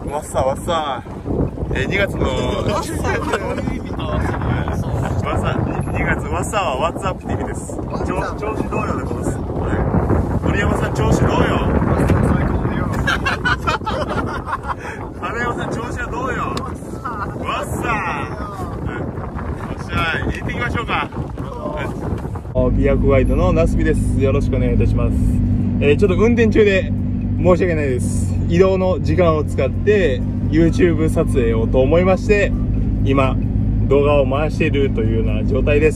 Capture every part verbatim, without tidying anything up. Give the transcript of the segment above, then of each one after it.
わっさわっさ、えー、にがつのわっさわっさにがつわっさはワッツアップって意味です。調子どうよでことです。鳥山さん調子どうよ。花山さん調子はどうよ。わっさよっしゃい、行ってきましょうか。琵琶湖ガイドのなすびです。よろしくお願いいたします。えー、ちょっと運転中で申し訳ないです。移動の時間を使って YouTube 撮影をと思いまして今動画を回しているというような状態です。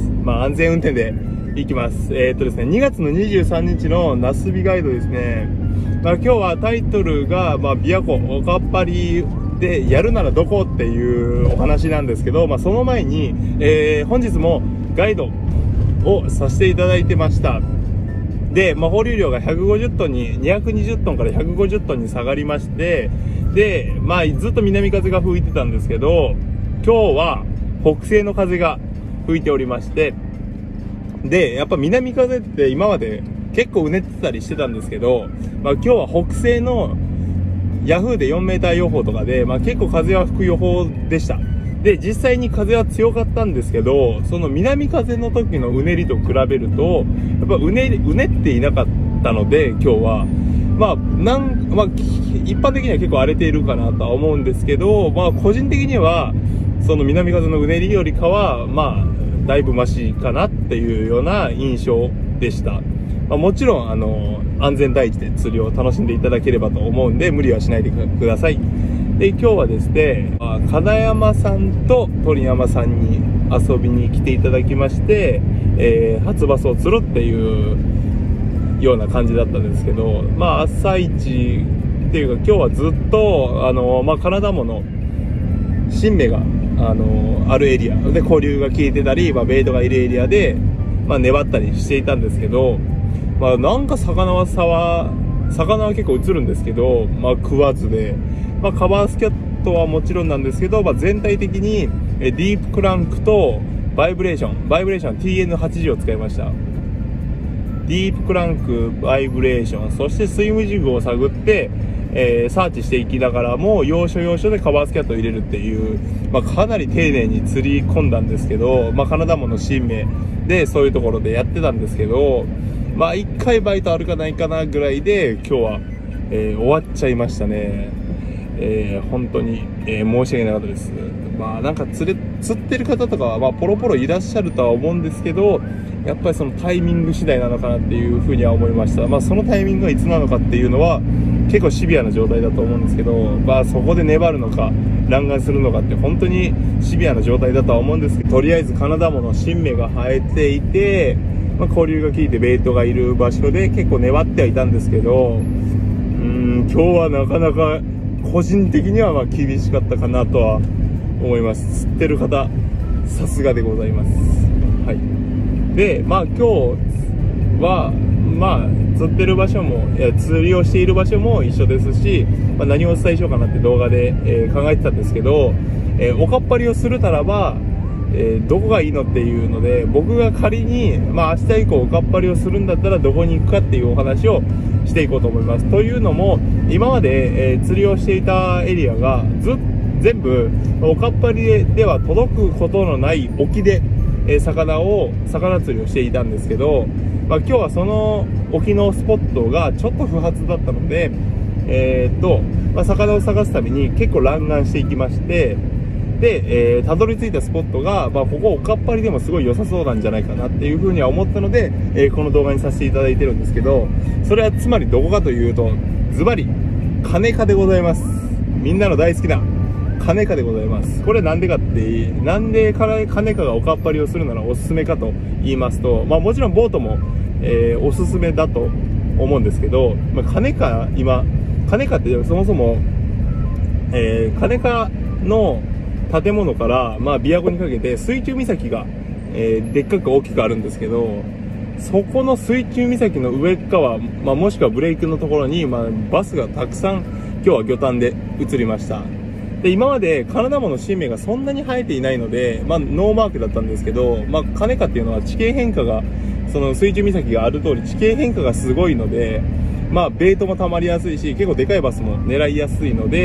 まあ安全運転で行きます。えー、っとですねにがつのにじゅうさんにちのなすびガイドですね。まあ今日はタイトルがまあ琵琶湖おかっぱりでやるならどこっていうお話なんですけど、まあその前に、えー、本日もガイドをさせていただいてました。で、まあ、放流量がひゃくごじゅっトンににひゃくにじゅっトンからひゃくごじゅっトンに下がりまして、で、まあ、ずっと南風が吹いてたんですけど、今日は北西の風が吹いておりまして、で、やっぱ南風って今まで結構うねってたりしてたんですけど、まあ、今日は北西のヤフーでよんメーター予報とかで、まあ、結構風は吹く予報でした。で、実際に風は強かったんですけど、その南風の時のうねりと比べると、やっぱうねり、うねっていなかったので、今日は、まあ、なん、まあ、一般的には結構荒れているかなとは思うんですけど、まあ、個人的には、その南風のうねりよりかは、まあ、だいぶマシかなっていうような印象でした。まあ、もちろん、あの、安全第一で釣りを楽しんでいただければと思うんで、無理はしないでください。で、今日はですね、金山さんと鳥山さんに遊びに来ていただきまして、えー、初バスを釣るっていうような感じだったんですけど、まあ、朝一っていうか、今日はずっと、あの、まあ、金田もの新芽が、あの、あるエリアで、交流が効いてたり、まあ、ベイトがいるエリアで、まあ、粘ったりしていたんですけど、まあ、なんか魚は差は、魚は結構映るんですけど、まあ、食わずで、まあ、カバースキャットはもちろんなんですけど、まあ、全体的にディープクランクとバイブレーション、バイブレーション ティーエヌはちじゅう を使いました。ディープクランク、バイブレーション、そしてスイムジグを探って、えー、サーチしていきながらも、要所要所でカバースキャットを入れるっていう、まあ、かなり丁寧に釣り込んだんですけど、まあ、カナダモの新芽でそういうところでやってたんですけど、まあ、一回バイトあるかないかなぐらいで、今日は、えー、終わっちゃいましたね。えー、本当に、えー、申し訳なかったです。まあなんか釣れ、釣ってる方とかは、まあポロポロいらっしゃるとは思うんですけど、やっぱりそのタイミング次第なのかなっていうふうには思いました。まあそのタイミングがいつなのかっていうのは、結構シビアな状態だと思うんですけど、まあそこで粘るのか、乱眼するのかって本当にシビアな状態だとは思うんですけど、とりあえずカナダモの新芽が生えていて、まあ交流が効いてベイトがいる場所で結構粘ってはいたんですけど、うーん、今日はなかなか、個人的にはまあ厳しかったかなとは思います。釣ってる方、さすがでございます。はい。で、まあ今日は、まあ釣ってる場所も、いや釣りをしている場所も一緒ですし、まあ、何をお伝えしようかなって動画で、えー、考えてたんですけど、えー、おかっぱりをするならば、えー、どこがいいのっていうので、僕が仮に、まあ明日以降おかっぱりをするんだったらどこに行くかっていうお話をしていこうと思います。というのも、今まで、えー、釣りをしていたエリアがず全部おかっぱりでは届くことのない沖で、えー、魚を魚釣りをしていたんですけど、まあ、今日はその沖のスポットがちょっと不発だったので、えー、っと、まあ、魚を探すために結構乱眼していきまして、で、えー、たどり着いたスポットが、まあ、ここおかっぱりでもすごい良さそうなんじゃないかなっていうふうには思ったので、えー、この動画にさせていただいてるんですけど、それはつまりどこかというと、ズバリ、金華でございます。みんなの大好きな、金華でございます。これなんでかって、なんで金華がおかっぱりをするならおすすめかと言いますと、まあもちろんボートも、えー、おすすめだと思うんですけど、まあ、金華、今、金華ってそもそも、えー、金華の建物から、まあ、琵琶湖にかけて水中岬が、えー、でっかく大きくあるんですけど、そこの水中岬の上側、まあ、もしくはブレイクのところに、まあ、バスがたくさん今日は魚探で移りました。で、今までカナダモの新芽がそんなに生えていないので、まあ、ノーマークだったんですけど、まあ、金華っていうのは地形変化が、その水中岬がある通り地形変化がすごいので、まあ、ベイトも溜まりやすいし、結構でかいバスも狙いやすいので、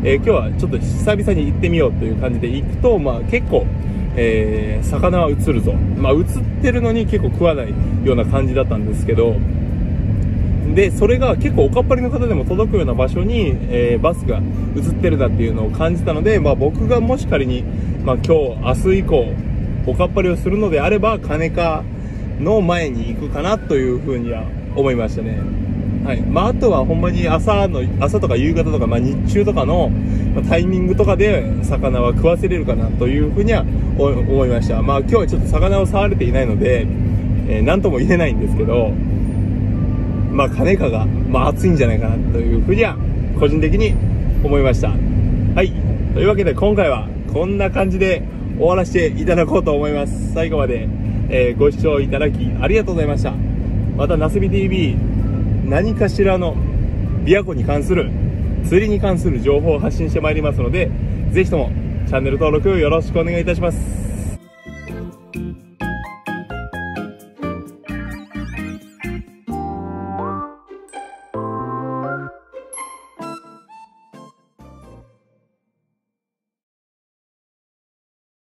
えー、今日はちょっと久々に行ってみようという感じで行くと、まあ結構、えー、魚は映るぞ。まあ映ってるのに結構食わないような感じだったんですけど、で、それが結構おかっぱりの方でも届くような場所に、えー、バスが映ってるなっていうのを感じたので、まあ僕がもし仮に、まあ今日、明日以降、おかっぱりをするのであれば、金川の前に行くかなというふうには思いましたね。はい。まああとはほんまに朝の、朝とか夕方とか、まあ日中とかのタイミングとかで魚は食わせれるかなというふうには思いました。まあ今日はちょっと魚を触れていないので、えー、なんとも言えないんですけど、まあ、金川が、まあ、暑いんじゃないかなというふうには、個人的に思いました。はい。というわけで、今回は、こんな感じで終わらせていただこうと思います。最後まで、えー、ご視聴いただき、ありがとうございました。また、なすび ティーブイ、何かしらの、琵琶湖に関する、釣りに関する情報を発信してまいりますので、ぜひとも、チャンネル登録よろしくお願いいたします。